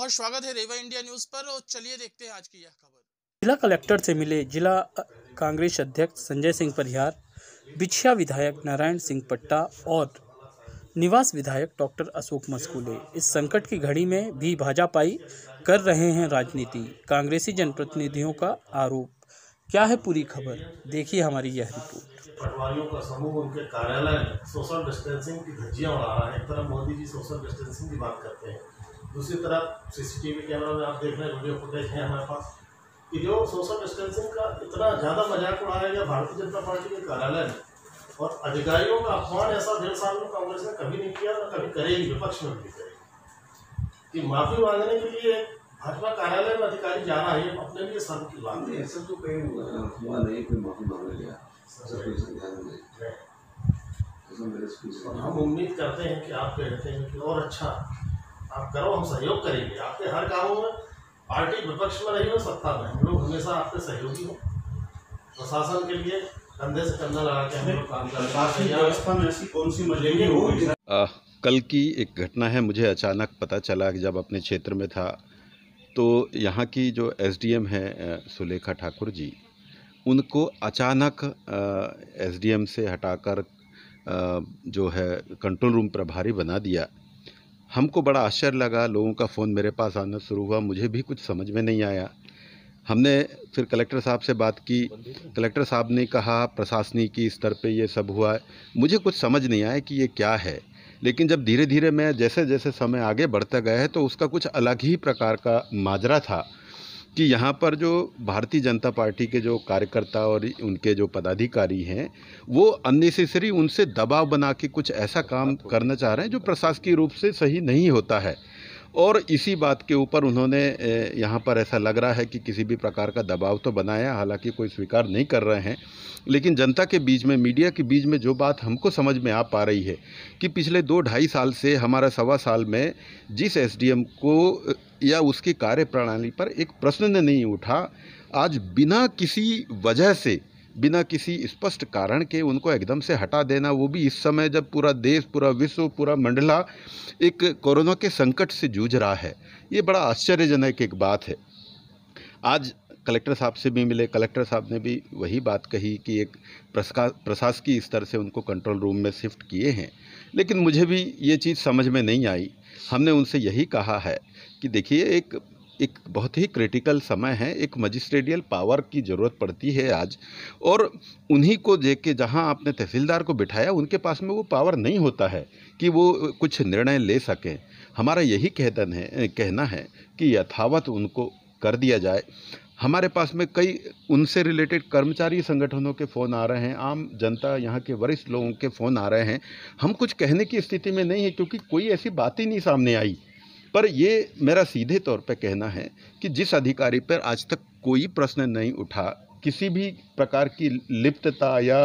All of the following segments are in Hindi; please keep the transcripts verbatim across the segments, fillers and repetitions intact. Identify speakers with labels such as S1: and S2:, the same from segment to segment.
S1: बहुत स्वागत है रेवा इंडिया न्यूज पर और चलिए देखते हैं आज की यह खबर।
S2: जिला कलेक्टर से मिले जिला कांग्रेस अध्यक्ष संजय सिंह परिहार, बिछिया विधायक नारायण सिंह पट्टा और निवास विधायक डॉक्टर अशोक मस्कुले। इस संकट की घड़ी में भी भाजपाई कर रहे हैं राजनीति, कांग्रेसी जनप्रतिनिधियों का आरोप। क्या है पूरी खबर, देखिए हमारी यह रिपोर्ट।
S3: पटवारियों का समूह उनके कार्यालय में सोशल डिस्टेंसिंग की धज्जियां उड़ा रहा है। एक तरफ मोदी जी सोशल डिस्टेंसिंग की बात करते हैं, दूसरी तरफ सीसीटीवी कैमरा में आप देख रहे हैं, वीडियो फुटेज है हमारे पास कि जो सोशल डिस्टेंसिंग का इतना ज़्यादा मजाक उड़ाया गया भारतीय जनता पार्टी के कार्यालय में, और अधिकारियों का अपमान ऐसा डेढ़ साल में कांग्रेस ने कभी नहीं किया, न कभी करेगी, विपक्ष में भी करेगी। कि माफी मांगने के लिए भाजपा कार्यालय में अधिकारी जा रहा है, अपने लिए शर्म की बात है।
S4: ऐसा तो कहीं हुआ नहीं, कोई माफी मांगने गया।
S3: हम उम्मीद करते हैं कि आप कहते हैं कि और अच्छा आप करो, हम सहयोग करेंगे आपके हर कामों में। पार्टी विपक्ष में रही हो, सत्ता में, हम लोग हमेशा आपके सहयोगी हो। प्रशासन के लिए कंधे से कंधा लगा के हम लोग काम करते हैं। व्यवस्था में ऐसी कौन सी मजबूरी होगी?
S5: कल की एक घटना है, मुझे अचानक पता चला कि जब अपने क्षेत्र में था तो यहाँ की जो एसडीएम है सुलेखा ठाकुर जी, उनको अचानक एसडीएम से हटाकर आ, जो है कंट्रोल रूम प्रभारी बना दिया। हमको बड़ा आश्चर्य लगा, लोगों का फ़ोन मेरे पास आना शुरू हुआ, मुझे भी कुछ समझ में नहीं आया। हमने फिर कलेक्टर साहब से बात की, कलेक्टर साहब ने कहा प्रशासनिक स्तर पे ये सब हुआ है। मुझे कुछ समझ नहीं आया कि ये क्या है, लेकिन जब धीरे धीरे मैं जैसे जैसे समय आगे बढ़ता गया है तो उसका कुछ अलग ही प्रकार का माजरा था कि यहाँ पर जो भारतीय जनता पार्टी के जो कार्यकर्ता और उनके जो पदाधिकारी हैं वो अननेसेसरी उनसे दबाव बना के कुछ ऐसा काम करना चाह रहे हैं जो प्रशासकीय रूप से सही नहीं होता है। और इसी बात के ऊपर उन्होंने यहाँ पर ऐसा लग रहा है कि किसी भी प्रकार का दबाव तो बनाया, हालांकि कोई स्वीकार नहीं कर रहे हैं, लेकिन जनता के बीच में, मीडिया के बीच में जो बात हमको समझ में आ पा रही है कि पिछले दो ढाई साल से हमारा सवा साल में जिस एसडीएम को या उसकी कार्यप्रणाली पर एक प्रश्न नहीं उठा, आज बिना किसी वजह से, बिना किसी स्पष्ट कारण के उनको एकदम से हटा देना, वो भी इस समय जब पूरा देश, पूरा विश्व, पूरा मंडला एक कोरोना के संकट से जूझ रहा है, ये बड़ा आश्चर्यजनक एक बात है। आज कलेक्टर साहब से भी मिले, कलेक्टर साहब ने भी वही बात कही कि एक प्रशासकीय स्तर से उनको कंट्रोल रूम में शिफ्ट किए हैं, लेकिन मुझे भी ये चीज़ समझ में नहीं आई। हमने उनसे यही कहा है कि देखिए एक एक बहुत ही क्रिटिकल समय है, एक मजिस्ट्रेडियल पावर की ज़रूरत पड़ती है आज, और उन्हीं को देख के जहाँ आपने तहसीलदार को बिठाया उनके पास में वो पावर नहीं होता है कि वो कुछ निर्णय ले सकें। हमारा यही कहना है कहना है कि यथावत उनको कर दिया जाए। हमारे पास में कई उनसे रिलेटेड कर्मचारी संगठनों के फ़ोन आ रहे हैं, आम जनता, यहाँ के वरिष्ठ लोगों के फ़ोन आ रहे हैं। हम कुछ कहने की स्थिति में नहीं है क्योंकि कोई ऐसी बात ही नहीं सामने आई, पर ये मेरा सीधे तौर पे कहना है कि जिस अधिकारी पर आज तक कोई प्रश्न नहीं उठा, किसी भी प्रकार की लिप्तता या आ,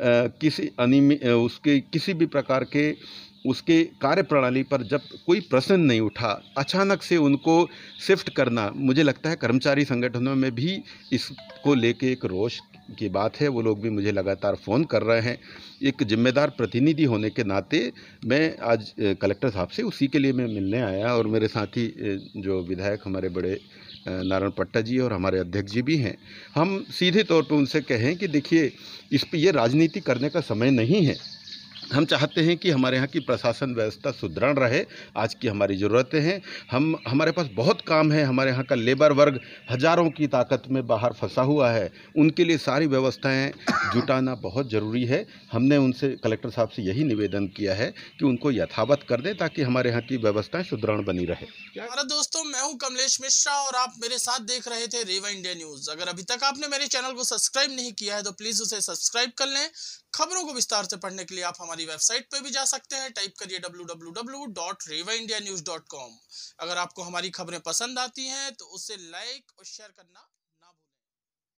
S5: किसी अनियमित उसके किसी भी प्रकार के उसके कार्यप्रणाली पर जब कोई प्रश्न नहीं उठा, अचानक से उनको शिफ्ट करना, मुझे लगता है कर्मचारी संगठनों में भी इसको लेके एक रोष की बात है। वो लोग भी मुझे लगातार फ़ोन कर रहे हैं। एक जिम्मेदार प्रतिनिधि होने के नाते मैं आज कलेक्टर साहब से उसी के लिए मैं मिलने आया, और मेरे साथी जो विधायक हमारे बड़े नारायण पट्टा जी और हमारे अध्यक्ष जी भी हैं। हम सीधे तौर पर उनसे कहें कि देखिए इस पर ये राजनीति करने का समय नहीं है। हम चाहते हैं कि हमारे यहाँ की प्रशासन व्यवस्था सुदृढ़ रहे, आज की हमारी ज़रूरतें हैं। हम हमारे पास बहुत काम है, हमारे यहाँ का लेबर वर्ग हज़ारों की ताकत में बाहर फंसा हुआ है, उनके लिए सारी व्यवस्थाएं जुटाना बहुत ज़रूरी है। हमने उनसे, कलेक्टर साहब से यही निवेदन किया है कि उनको यथावत कर दें ताकि हमारे यहाँ की व्यवस्थाएँ सुदृढ़ बनी रहे।
S1: हमारा दोस्तों, मैं हूँ कमलेश मिश्रा और आप मेरे साथ देख रहे थे रेवा इंडिया न्यूज। अगर अभी तक आपने मेरे चैनल को सब्सक्राइब नहीं किया है तो प्लीज़ उसे सब्सक्राइब कर लें। खबरों को विस्तार से पढ़ने के लिए आप हमारी वेबसाइट पर भी जा सकते हैं, टाइप करिए W W W dot Reva India news dot com. अगर आपको हमारी खबरें पसंद आती हैं तो उसे लाइक और शेयर करना